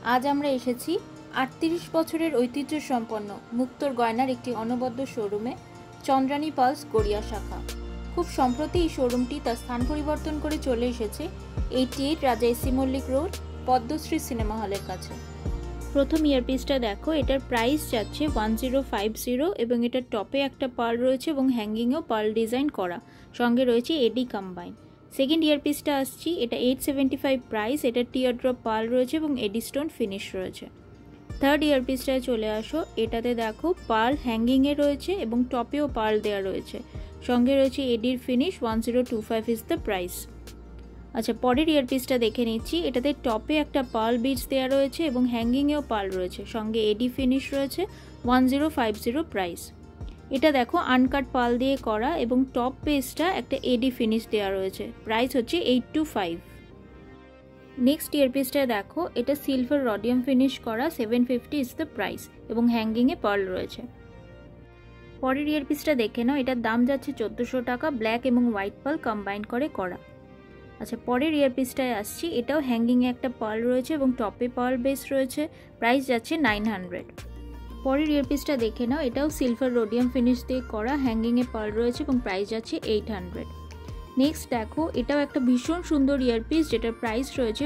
আজ আমরা এসেছি 38 বছরের ঐতিহ্য সম্পন্ন মুক্তোর গয়নার একটি অনবদ্য শোরুমে, চন্দ্রানী পালস গড়িয়া শাখা। খুব সম্প্রতি এই শোরুমটি তার স্থান পরিবর্তন করে চলে এসেছে 88 Raja A C Mallick road, Padmashree cinema হলের কাছে। প্রথম ইয়ারপিসটা দেখো, এটার প্রাইস যাচ্ছে 1050 এবং এটার টপে একটা পার্ল রয়েছে এবং হ্যাঙ্গিংয়েও পার্ল ডিজাইন করা, সঙ্গে রয়েছে এডি কম্বাইন। সেকেন্ড ইয়ারপিসটা আসছি, এটা 875 প্রাইস, এটা টিয়ার ড্রপ পার্ল রয়েছে এবং এডি স্টোন ফিনিশ রয়েছে। থার্ড ইয়ারপিসটায় চলে আসো, এটাতে দেখো পার্ল হ্যাঙ্গিংয়ে রয়েছে এবং টপেও পার্ল দেওয়া রয়েছে, সঙ্গে রয়েছে এডির ফিনিশ। 1025 ইজ দ্য প্রাইস। আচ্ছা, পরের ইয়ারপিসটা দেখে নিচ্ছি। এটাতে টপে একটা পার্ল বিটস দেওয়া রয়েছে এবং হ্যাঙ্গিংয়েও পার্ল রয়েছে, সঙ্গে এডি ফিনিশ রয়েছে। 1050 প্রাইস। এটা দেখো আনকাট পার্ল দিয়ে করা এবং টপ পেসটা একটা এডি ফিনিশ দেওয়া রয়েছে, প্রাইস হচ্ছে 825। নেক্সট ইয়ারপিসটা দেখো, এটা সিলভার রডিয়াম ফিনিশ করা, 750 ইজ দ্য প্রাইস এবং হ্যাঙ্গিংয়ে পার্ল রয়েছে। পরের ইয়ারপিসটা দেখে নাও, এটার দাম যাচ্ছে 1400 টাকা, ব্ল্যাক এবং হোয়াইট পার্ল কম্বাইন করে করা। আচ্ছা, পরের ইয়ারপিসটায় আসছি, এটাও হ্যাঙ্গিংয়ে একটা পার্ল রয়েছে এবং টপে পার্ল বেস রয়েছে, প্রাইস যাচ্ছে 900। পরের ইয়ারপিসটা দেখে নাও, এটাও সিলভার রোডিয়াম ফিনিশ দিয়ে করা, হ্যাঙ্গিংয়ে পার্ল রয়েছে এবং প্রাইস যাচ্ছে 800। নেক্সট দেখো, এটাও একটা ভীষণ সুন্দর ইয়ারপিস, যেটার প্রাইস রয়েছে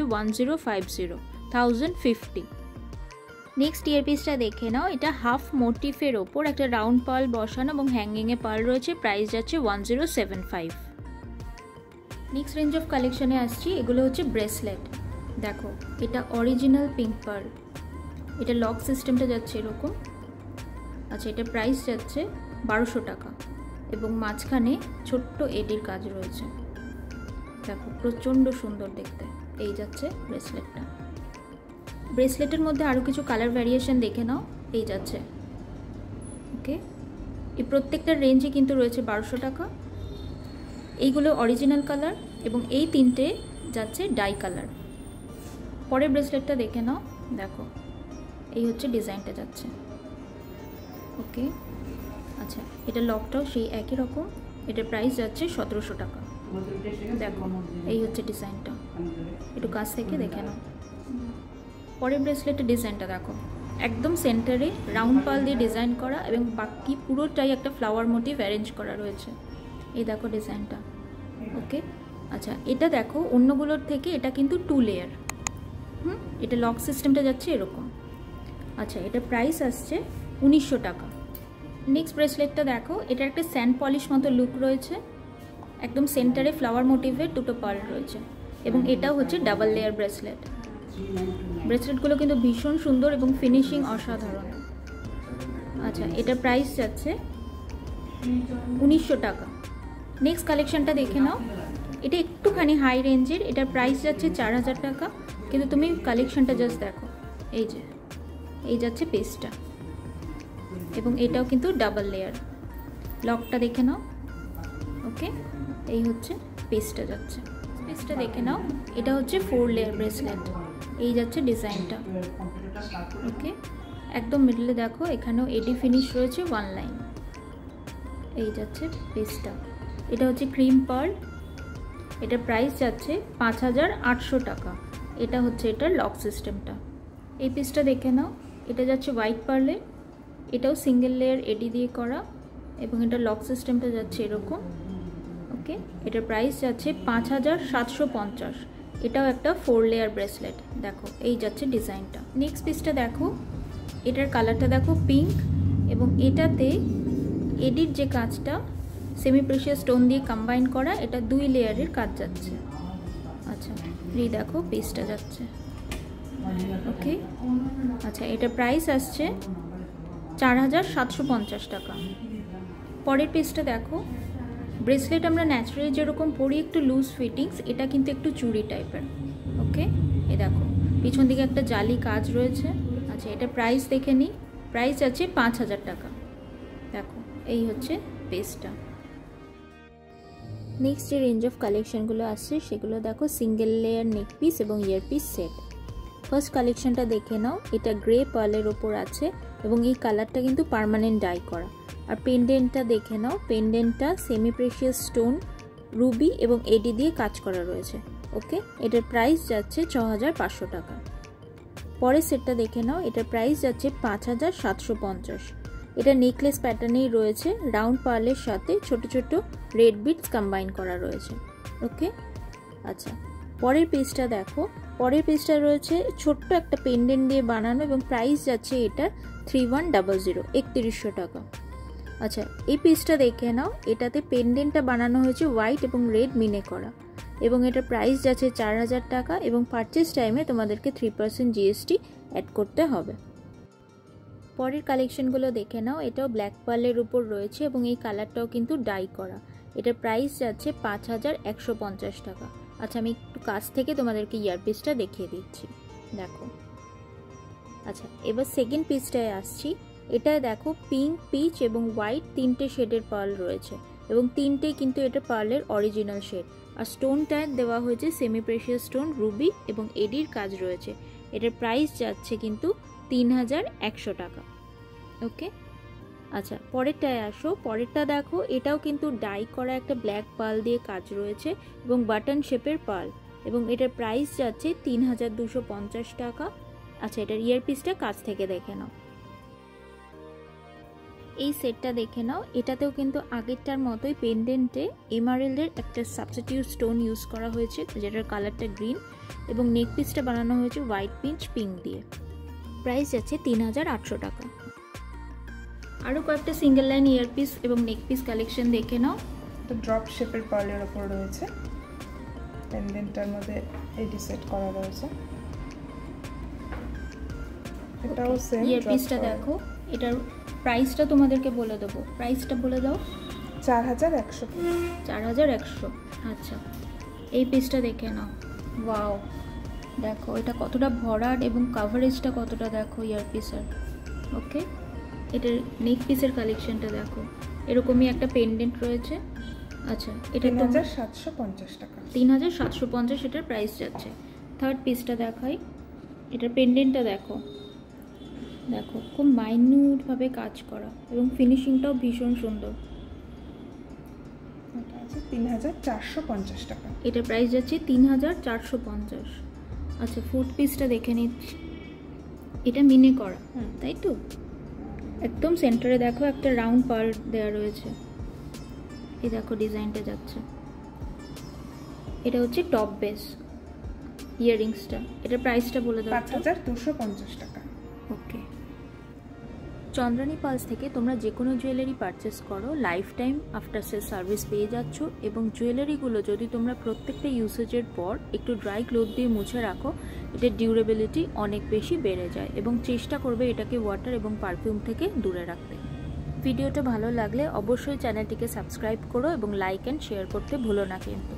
1050। নেক্সট ইয়ারপিসটা দেখে নাও, এটা হাফ মোটিফের ওপর একটা রাউন্ড পার্ল বসানো এবং হ্যাঙ্গিংয়ে পার্ল রয়েছে, প্রাইস যাচ্ছে 1075। নেক্সট রেঞ্জ অফ কালেকশনে আসছি, এগুলো হচ্ছে ব্রেসলেট। দেখো, এটা অরিজিনাল পিঙ্ক পার্ল, এটা লক সিস্টেমটা যাচ্ছে এরকম। আচ্ছা, এটা প্রাইস যাচ্ছে 1200 টাকা এবং মাঝখানে ছোট্ট এডির কাজ রয়েছে। দেখো, প্রচণ্ড সুন্দর দেখতে এই যাচ্ছে ব্রেসলেটটা। ব্রেসলেটের মধ্যে আরও কিছু কালার ভ্যারিয়েশন দেখে নাও, এই যাচ্ছে। ওকে, এই প্রত্যেকটার রেঞ্জে কিন্তু রয়েছে 1200 টাকা। এইগুলো অরিজিনাল কালার এবং এই তিনটে যাচ্ছে ডাই কালার। পরের ব্রেসলেটটা দেখে নাও, দেখো এই হচ্ছে ডিজাইনটা যাচ্ছে। ওকে, আচ্ছা, এটা লকটাও সেই একই রকম, এটার প্রাইস যাচ্ছে 1700 টাকা। দেখো, এই হচ্ছে ডিজাইনটা, একটু কাছ থেকে দেখে নাও। পরের ব্রেসলেটের ডিজাইনটা দেখো, একদম সেন্টারে রাউন্ড পার্ল দিয়ে ডিজাইন করা এবং বাকি পুরোটাই একটা ফ্লাওয়ার মোটিভ অ্যারেঞ্জ করা রয়েছে। এই দেখো ডিজাইনটা। ওকে, আচ্ছা, এটা দেখো অন্যগুলোর থেকে এটা কিন্তু 2 লেয়ার। এটা লক সিস্টেমটা যাচ্ছে এরকম। আচ্ছা, এটা প্রাইস আসছে 1900 টাকা। নেক্সট ব্রেসলেটটা দেখো, এটা একটা স্যান্ড পলিশ মতো লুক রয়েছে, একদম সেন্টারে ফ্লাওয়ার মোটিভের দুটো পার্ল রয়েছে এবং এটাও হচ্ছে ডাবল লেয়ার ব্রেসলেট। ব্রেসলেটগুলো কিন্তু ভীষণ সুন্দর এবং ফিনিশিং অসাধারণ। আচ্ছা, এটা প্রাইস যাচ্ছে 1900 টাকা। নেক্সট কালেকশনটা দেখে নাও, এটা একটুখানি হাই রেঞ্জের, এটার প্রাইস যাচ্ছে 4000 টাকা, কিন্তু তুমি কালেকশনটা জাস্ট দেখো, এই যে এই যাচ্ছে পেস্টটা এবং এটাও কিন্তু ডাবল লেয়ার। লকটা দেখে নাও। ওকে, এই হচ্ছে পেস্টটা যাচ্ছে। পেস্টটা দেখে নাও, এটা হচ্ছে 4 লেয়ার ব্রেসলেট, এই যাচ্ছে ডিজাইনটা। ওকে, একদম মিডলে দেখো এখানেও এডি ফিনিশ রয়েছে 1 লাইন, এই যাচ্ছে পেস্টটা। এটা হচ্ছে ক্রিম পার্ল, এটার প্রাইস যাচ্ছে 5800 টাকা। এটা হচ্ছে এটার লক সিস্টেমটা। এই পিসটা দেখে নাও, এটা যাচ্ছে হোয়াইট পার্লে, এটাও সিঙ্গেল লেয়ার এডি দিয়ে করা এবং এটার লক সিস্টেমটা যাচ্ছে এরকম। ওকে, এটার প্রাইস যাচ্ছে 5750। এটাও একটা 4 লেয়ার ব্রেসলেট। দেখো, এই যাচ্ছে ডিজাইনটা। নেক্সট পিসটা দেখো, এটার কালারটা দেখো পিঙ্ক এবং এটাতে এডির যে কাজটা সেমি প্রেশিয়াস স্টোন দিয়ে কম্বাইন করা, এটা 2 লেয়ারের কাজ যাচ্ছে। আচ্ছা, এই দেখো পিসটা যাচ্ছে। ওকে, আচ্ছা, এটা প্রাইস আসছে 4750 টাকা। পরের পিসটা দেখো, ব্রেসলেট আমরা ন্যাচারালি যেরকম পরি একটু লুজ ফিটিংস, এটা কিন্তু একটু চুড়ি টাইপের। ওকে, এই দেখো পিছন দিকে একটা জালি কাজ রয়েছে। আচ্ছা, এটা প্রাইস দেখে নিই, প্রাইস আছে 5000 টাকা। দেখো, এই হচ্ছে পিসটা। নেক্সট যে রেঞ্জ অফ কালেকশনগুলো আসছে সেগুলো দেখো, সিঙ্গেল লেয়ার নেক পিস এবং ইয়ারপিস সেট। ফার্স্ট কালেকশনটা দেখে নাও, এটা গ্রে পার্লের ওপর আছে এবং এই কালারটা কিন্তু পার্মানেন্ট ডাই করা। আর পেন্ডেন্টটা দেখে নাও, পেন্ডেন্টটা সেমি প্রেশিয়াস স্টোন, রুবি এবং এডি দিয়ে কাজ করা রয়েছে। ওকে, এটার প্রাইস যাচ্ছে 6500 টাকা। পরের সেটটা দেখে নাও, এটার প্রাইস যাচ্ছে 5750। এটা নেকলেস প্যাটার্নেই রয়েছে, রাউন্ড পার্লের সাথে ছোট ছোট রেড বিটস কম্বাইন করা রয়েছে। ওকে, আচ্ছা পরের পিসটা দেখো। পরের পিসটা রয়েছে ছোট্ট একটা পেন্ডেন্ট দিয়ে বানানো এবং প্রাইস যাচ্ছে এটার 3100, 3100 টাকা। আচ্ছা এই পিসটা দেখে নাও, এটাতে পেন্ডেন্টটা বানানো হয়েছে হোয়াইট এবং রেড মিনে করা এবং এটার প্রাইস যাচ্ছে 4000 টাকা এবং পারচেস টাইমে তোমাদেরকে 3% GST অ্যাড করতে হবে। পরের কালেকশনগুলো দেখে নাও, এটাও ব্ল্যাক পার্লের উপর রয়েছে এবং এই কালারটাও কিন্তু ডাই করা। এটার প্রাইস যাচ্ছে 5150 টাকা। আচ্ছা আমি একটু কাছ থেকে তোমাদেরকে ইয়ারপিসটা দেখিয়ে দিচ্ছি, দেখো। আচ্ছা এবার সেকেন্ড পিসটায় আসছি। এটায় দেখো পিঙ্ক, পিচ এবং হোয়াইট তিনটে শেডের পার্ল রয়েছে এবং তিনটেই কিন্তু এটা পার্লের অরিজিনাল শেড। আর স্টোনটায় দেওয়া হয়েছে সেমি প্রেশিয়াস স্টোন, রুবি এবং এডির কাজ রয়েছে। এটার প্রাইস যাচ্ছে কিন্তু 3100 টাকা। ওকে, আচ্ছা পরেরটায় আসো। পরেরটা দেখো, এটাও কিন্তু ডাই করা একটা ব্ল্যাক পার্ল দিয়ে কাজ রয়েছে এবং বাটন শেপের পার্ল এবং এটার প্রাইস যাচ্ছে 3250 টাকা। আচ্ছা এটার ইয়ারপিসটা কাছ থেকে দেখে নাও। এই সেটটা দেখে নাও, এটাতেও কিন্তু আগেরটার মতোই পেন্ডেন্টে এমারেল্ডের একটা সাবস্টিটিউট স্টোন ইউজ করা হয়েছে যেটার কালারটা গ্রিন এবং নেক পিসটা বানানো হয়েছে হোয়াইট পিঞ্চ পিঙ্ক দিয়ে। প্রাইস যাচ্ছে 3800 টাকা। আরও কয়েকটা সিঙ্গেল লাইন ইয়ারপিস এবং নেক পিস কালেকশন দেখে নাও। তো ড্রপ শেপের পার্লের ওপর রয়েছে, পেন্ডেন্টটার মধ্যে এডি সেট করা রয়েছে। এটাও সেম ইয়ারপিসটা দেখো, এটার প্রাইসটা তোমাদেরকে বলে দেবো, প্রাইসটা বলে দাও। 4100। 4100। আচ্ছা এই পিসটা দেখে নাও, ওয়াও দেখো এটা কতটা ভরাট এবং কাভারেজটা কতটা দেখো ইয়ারপিসের। ওকে, এটার নেক পিসের কালেকশনটা দেখো, এরকমই একটা পেন্ডেন্ট রয়েছে। আচ্ছা এটা 3750 টাকা। 3750 এটার প্রাইস যাচ্ছে। থার্ড পিসটা দেখাই, এটার পেন্ডেন্টটা দেখো, দেখো খুব মাইনিউটভাবে কাজ করা এবং ফিনিশিংটাও ভীষণ সুন্দর। এটা আছে 3450 টাকা। এটার প্রাইস যাচ্ছে 3450। আচ্ছা ফোর্থ পিসটা দেখে নিচ্ছি, এটা মিনে করা, তাই তো? একদম সেন্টারে দেখো একটা রাউন্ড পার্ল দেওয়া রয়েছে, এই দেখো ডিজাইনটা যাচ্ছে। এটা হচ্ছে টপ বেস ইয়াররিংসটা, এটার প্রাইসটা বলে দাও। 5250 টাকা। ওকে, চন্দ্রানী পালস থেকে তোমরা যে কোনো জুয়েলারি পারচেস করো life time after sale service পেয়ে যাচ্ছ এবং জুয়েলারিগুলো যদি তোমরা প্রত্যেকটা ইউসেজের পর একটু ড্রাই ক্লোথ দিয়ে মুছে রাখো, এটার ডিউরেবিলিটি অনেক বেশি বেড়ে যায় এবং চেষ্টা করবে এটাকে ওয়াটার এবং পারফিউম থেকে দূরে রাখতে। ভিডিওটা ভালো লাগলে অবশ্যই চ্যানেলটিকে সাবস্ক্রাইব করো এবং লাইক অ্যান্ড শেয়ার করতে ভুলো না কিন্তু।